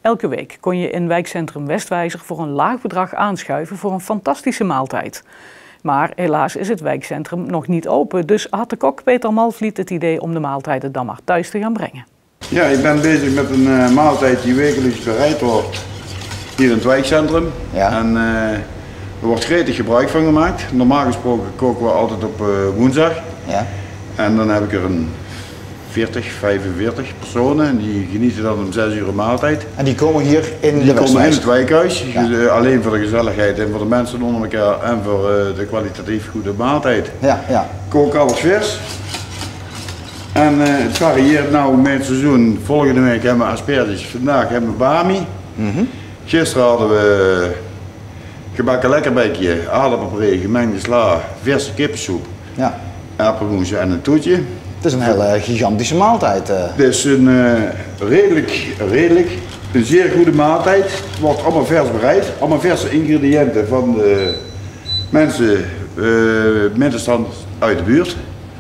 Elke week kon je in wijkcentrum Westwijzer voor een laag bedrag aanschuiven voor een fantastische maaltijd. Maar helaas is het wijkcentrum nog niet open, dus had de kok Peter Malvliet het idee om de maaltijden dan maar thuis te gaan brengen. Ja, ik ben bezig met een maaltijd die wekelijks bereid wordt hier in het wijkcentrum. Ja. En er wordt gretig gebruik van gemaakt. Normaal gesproken koken we altijd op woensdag. Ja. En dan heb ik er een 40, 45 personen en die genieten dan om 6 uur een maaltijd. En die komen hier in die komen in het wijkhuis, ja. Alleen voor de gezelligheid en voor de mensen onder elkaar en voor de kwalitatief goede maaltijd. Ja, ja. Ik kook alles vers. En het varieert nou met het seizoen. Volgende week hebben we asperges, vandaag hebben we bami. Gisteren hadden we gebakken lekkerbekje, aardappelpuree, gemengde sla, verse kippensoep, ja. Appelmoes en een toetje. Het is een hele gigantische maaltijd. Het is een redelijk, een zeer goede maaltijd. Het wordt allemaal vers bereid, allemaal verse ingrediënten van de mensen middenstand uit de buurt.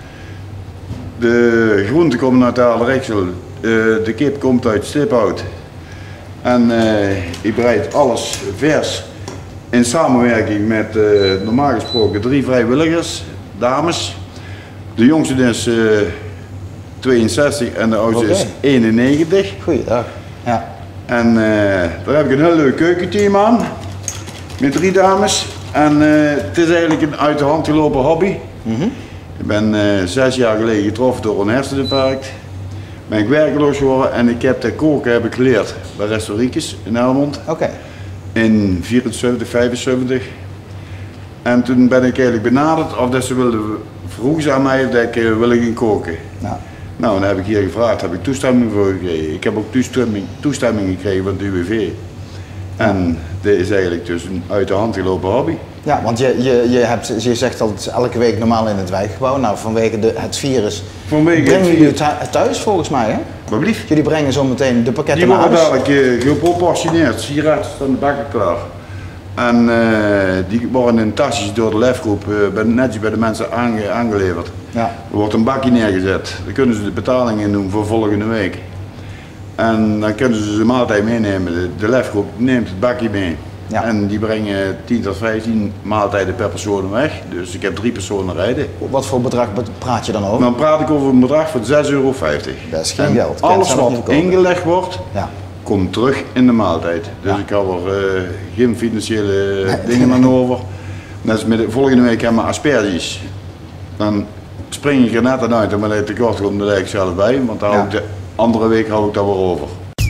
De groenten komen uit Aarderijksel, de kip komt uit Stiphout. En ik bereid alles vers in samenwerking met normaal gesproken 3 vrijwilligers, dames. De jongste is 62 en de oudste is 91. Goeiedag. Ja. En daar heb ik een heel leuk keukenteam aan, met 3 dames. En het is eigenlijk een uit de hand gelopen hobby. Ik ben 6 jaar geleden getroffen door een herseninfarct. Ben ik werkeloos geworden en ik heb de koken geleerd bij Restaurantjes in Helmond. In 74, 75. En toen ben ik eigenlijk benaderd of dat ze vroegen ze aan mij dat ik wil gaan koken. Nou, dan heb ik hier gevraagd, heb ik toestemming voor gekregen. Ik heb ook toestemming gekregen van het UWV. En dit is eigenlijk dus een uit de hand gelopen hobby. Ja, want je zegt dat het elke week normaal in het wijkgebouw. Nou, vanwege het virus brengen jullie het thuis volgens mij, hè? Wat blieft? Jullie brengen zo meteen de pakketten naar huis. Die worden dadelijk geproportioneerd, sigaretten staan de bakken klaar. En die worden in tasjes door de lefgroep netjes bij de mensen aangeleverd. Ja. Er wordt een bakje neergezet, daar kunnen ze de betaling in doen voor volgende week. En dan kunnen ze de maaltijd meenemen, de lefgroep neemt het bakje mee. Ja. En die brengen 10 tot 15 maaltijden per persoon weg, dus ik heb 3 personen rijden. Wat voor bedrag praat je dan over? Dan praat ik over een bedrag van €6,50. Dat is geen geld. Alles wat ingelegd wordt, ja. Komt terug in de maaltijd. Dus ja. Ik hou er geen financiële dingen aan over. Net als volgende week hebben we asperges. Dan spring ik er net aan uit en wanneer het tekort komt, dan leg ik zelf bij, want dan hou ik de andere week hou ik dat weer over.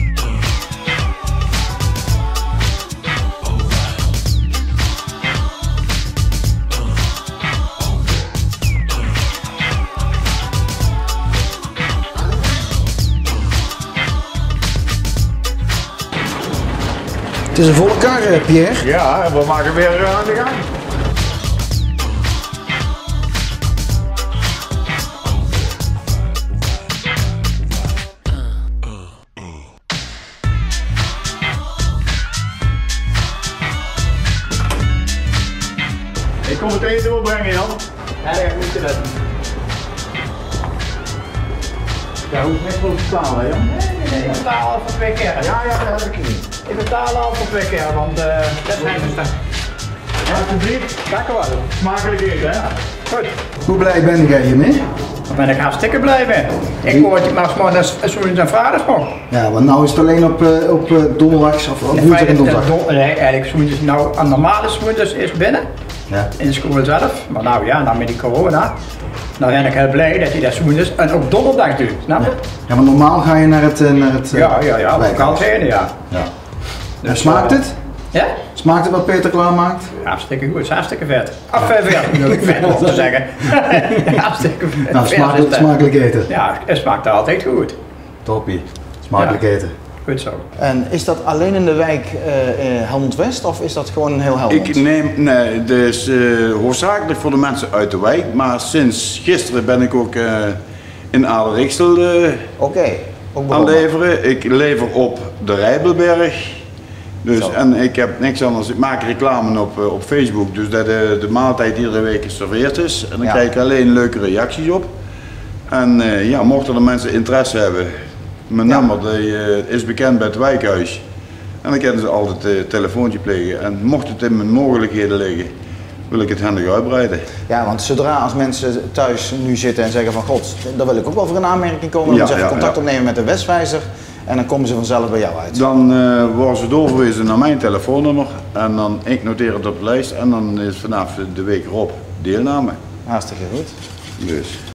Het is een volle kar, Pierre. Ja, we maken weer aan de gang. Ik kom het eten doorbrengen, Jan. Ja, dat moet je redden. Ja, hoeft niks voor te betalen, hè, Jan? Nee, ik betaal al voor 2 keer. Ja, dat heb ik niet. Ik betaal al voor 2 keer, want dat zijn we staan. Alsjeblieft. Dank u wel. Smakelijk eten, hè? Goed. Hoe blij ben jij hiermee? Daar ben ik hartstikke blij mee. Ik hoor het maar zo'n en vrijdag nog. Ja, want nou is het alleen op donderdags of woensdag en donderdag. Nee, eigenlijk zoentjes nou aan normale zoentjes is binnen. Ja. In de school zelf. Maar nou ja, nou met die corona. Nou ben ik heel blij dat hij dat zoentjes en op donderdag doet, snap je? Ja, maar normaal ga je naar het ja, op kant heen, ja. Dus, smaakt het? Ja? Smaakt het wat Peter klaarmaakt? Hartstikke goed, het is hartstikke vet. Vet bedoel ik vet om te zeggen. Hartstikke vet. Nou, smakelijk eten. Ja, het smaakt altijd goed. Toppie, smakelijk eten. Goed zo. En is dat alleen in de wijk Helmond West of is dat gewoon heel Helmond? Nee, het is hoofdzakelijk voor de mensen uit de wijk, maar sinds gisteren ben ik ook in Aarderijksel aan leveren. Ik lever op de Rijbelberg. Dus, en ik heb niks anders, ik maak reclame op Facebook, dus dat de maaltijd iedere week geserveerd is. En dan krijg ik alleen leuke reacties op. En ja, mochten er mensen interesse hebben, mijn nummer is bekend bij het wijkhuis. En dan kunnen ze altijd een telefoontje plegen. En mocht het in mijn mogelijkheden liggen, wil ik het handig uitbreiden. Ja, want zodra als mensen thuis nu zitten en zeggen van god, daar wil ik ook wel voor een aanmerking komen, dan zeggen contact opnemen met de Westwijzer en dan komen ze vanzelf bij jou uit. Dan worden ze doorverwezen naar mijn telefoonnummer en dan ik noteer het op de lijst en dan is vanaf de week erop deelname. Hartstikke goed. Dus.